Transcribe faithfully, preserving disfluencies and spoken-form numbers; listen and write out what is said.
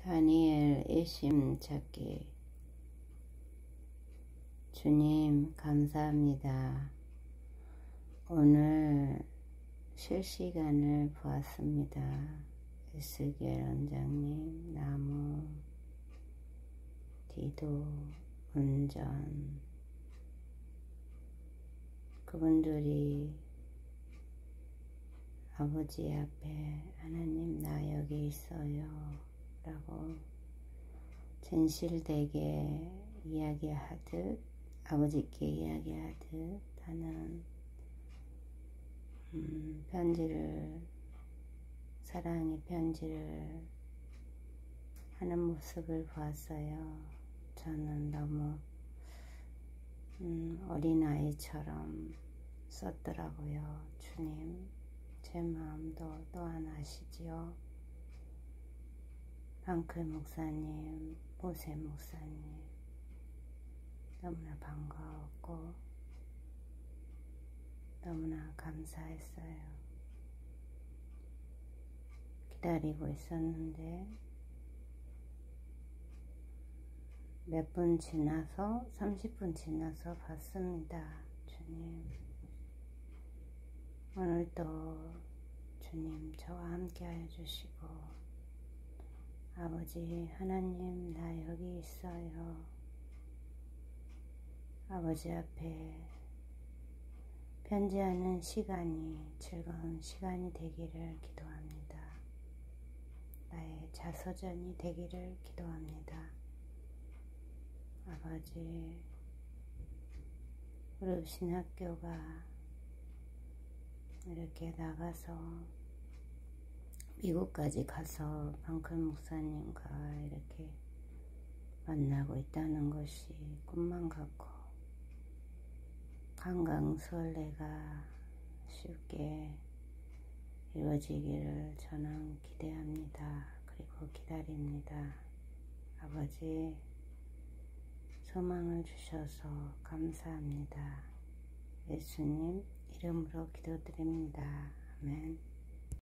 다니엘 애심 찾기. 주님 감사합니다. 오늘 실시간을 보았습니다. 에스겔 원장님, 나무, 디도, 운전, 그분들이 아버지 앞에 하나님 나 여기 있어요 라고 진실되게 이야기하듯, 아버지께 이야기하듯 하는 음, 편지를, 사랑의 편지를 하는 모습을 보았어요. 저는 너무 음, 어린아이처럼 썼더라고요. 주님, 제 마음도 또한 아시지요. 방클 목사님, 모세 목사님, 너무나 반가웠고 너무나 감사했어요. 기다리고 있었는데 몇 분 지나서, 삼십 분 지나서 봤습니다. 주님, 오늘도 주님 저와 함께 하여 주시고, 아버지 하나님 나 여기 있어요. 아버지 앞에 편지하는 시간이 즐거운 시간이 되기를 기도합니다. 나의 자서전이 되기를 기도합니다. 아버지, 우리 신학교가 이렇게 나가서 미국까지 가서 방클 목사님과 이렇게 만나고 있다는 것이 꿈만 같고 강강수월래가 쉽게 이루어지기를 저는 기대합니다. 그리고 기다립니다. 아버지, 소망을 주셔서 감사합니다. 예수님 이름으로 기도드립니다. 아멘.